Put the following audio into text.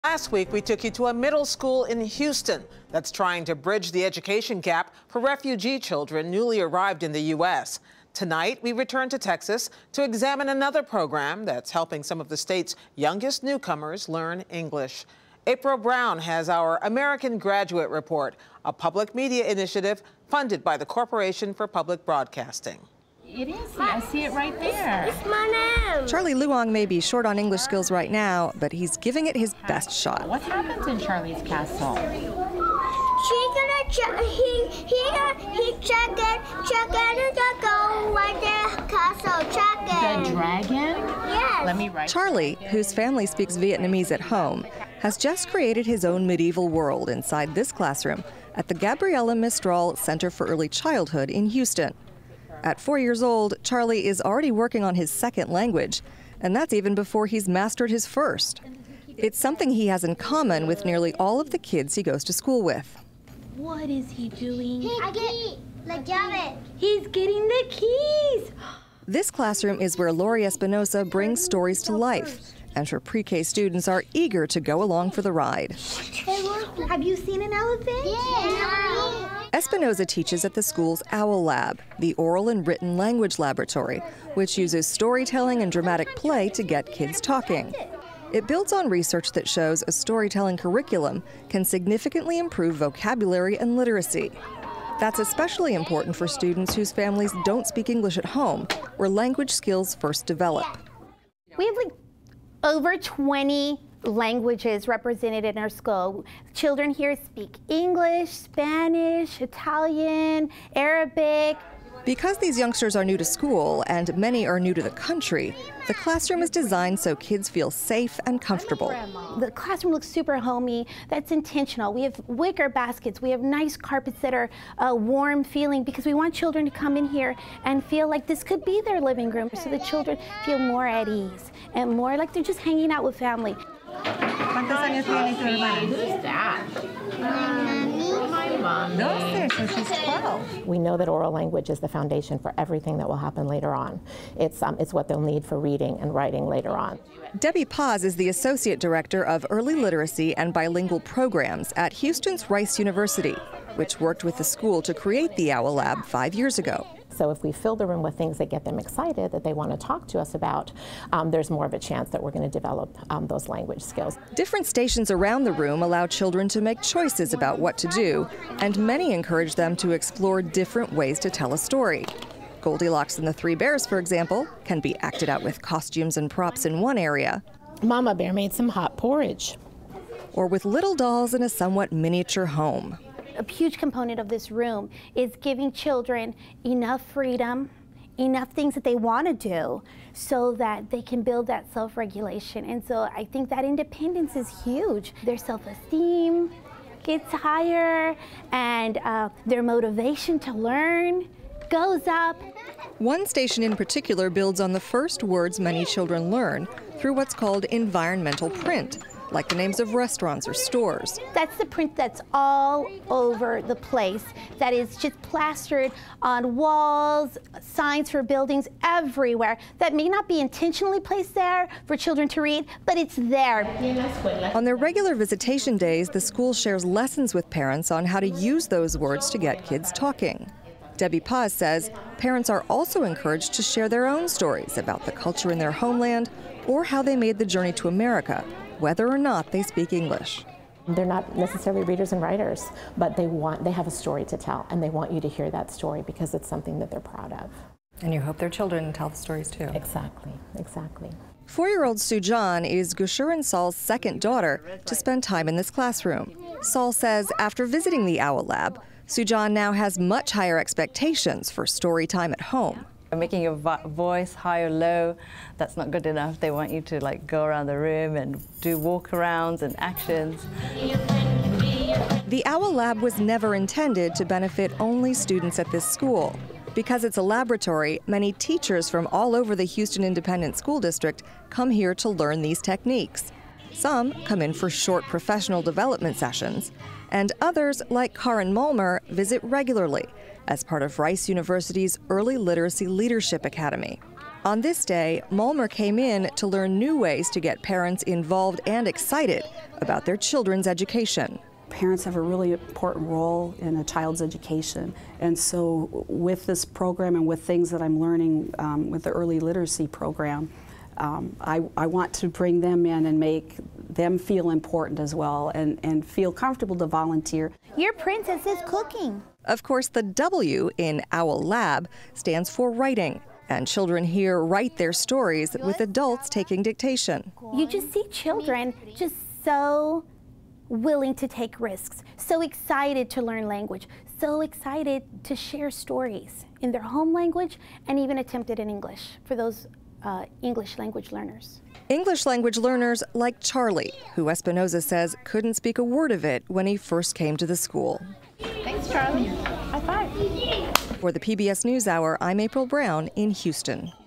Last week, we took you to a middle school in Houston that's trying to bridge the education gap for refugee children newly arrived in the U.S. Tonight, we return to Texas to examine another program that's helping some of the state's youngest newcomers learn English. April Brown has our American Graduate Report, a public media initiative funded by the Corporation for Public Broadcasting. It is. I see it right there. It's my name. Charlie Luong may be short on English skills right now, but he's giving it his best shot. What happens in Charlie's castle? He check it to go right there castle. Check it. The dragon? Yes. Let me write. Charlie, whose family speaks Vietnamese at home, has just created his own medieval world inside this classroom at the Gabriela Mistral Center for Early Childhood in Houston. At 4 years old, Charlie is already working on his second language, and that's even before he's mastered his first. It's something he has in common with nearly all of the kids he goes to school with. What is he doing? He's getting the keys. This classroom is where Lori Espinosa brings stories to life, and her pre-K students are eager to go along for the ride. Have you seen an elephant? Yeah. Espinosa teaches at the school's OWL Lab, the oral and written language laboratory, which uses storytelling and dramatic play to get kids talking. It builds on research that shows a storytelling curriculum can significantly improve vocabulary and literacy. That's especially important for students whose families don't speak English at home, where language skills first develop. We have over 20 languages represented in our school. Children here speak English, Spanish, Italian, Arabic. Because these youngsters are new to school and many are new to the country, the classroom is designed so kids feel safe and comfortable. The classroom looks super homey. That's intentional. We have wicker baskets. We have nice carpets that are warm feeling because we want children to come in here and feel like this could be their living room, so the children feel more at ease and more like they're just hanging out with family. ¿Cuántos años tiene tu hermana? Who's that? My mom. 12, so she's 12. We know that oral language is the foundation for everything that will happen later on. It's what they'll need for reading and writing later on. Debbie Paz is the Associate Director of Early Literacy and Bilingual Programs at Houston's Rice University, which worked with the school to create the OWL Lab 5 years ago. So if we fill the room with things that get them excited, that they want to talk to us about, there's more of a chance that we're going to develop those language skills. Different stations around the room allow children to make choices about what to do, and many encourage them to explore different ways to tell a story. Goldilocks and the Three Bears, for example, can be acted out with costumes and props in one area. Mama Bear made some hot porridge. Or with little dolls in a somewhat miniature home. A huge component of this room is giving children enough freedom, enough things that they want to do so that they can build that self-regulation. And so I think that independence is huge. Their self-esteem gets higher and their motivation to learn goes up. One station in particular builds on the first words many children learn through what's called environmental print, like the names of restaurants or stores. That's the print that's all over the place, that is just plastered on walls, signs for buildings everywhere, that may not be intentionally placed there for children to read, but it's there. On their regular visitation days, the school shares lessons with parents on how to use those words to get kids talking. Debbie Paz says parents are also encouraged to share their own stories about the culture in their homeland or how they made the journey to America, whether or not they speak English. They're not necessarily readers and writers, but they have a story to tell, and they want you to hear that story because it's something that they're proud of. And you hope their children tell the stories too. Exactly, exactly. 4-year-old Sujan is Gushuran Saul's second daughter to spend time in this classroom. Saul says after visiting the OWL Lab, Sujan now has much higher expectations for story time at home. Making your voice high or low, that's not good enough. They want you to go around the room and do walk-arounds and actions. The OWL Lab was never intended to benefit only students at this school. Because it's a laboratory, many teachers from all over the Houston Independent School District come here to learn these techniques. Some come in for short professional development sessions, and others, like Karin Mulmer, visit regularly as part of Rice University's Early Literacy Leadership Academy. On this day, Malmer came in to learn new ways to get parents involved and excited about their children's education. Parents have a really important role in a child's education, and so with this program and with things that I'm learning with the early literacy program, I want to bring them in and make them feel important as well and feel comfortable to volunteer. Your princess is cooking. Of course, the W in Owl Lab stands for writing, and children here write their stories with adults taking dictation. You just see children just so willing to take risks, so excited to learn language, so excited to share stories in their home language and even attempt it in English for those English language learners. English language learners like Charlie, who Espinoza says couldn't speak a word of it when he first came to the school. Thanks, Charlie. High five. For the PBS NewsHour, I'm April Brown in Houston.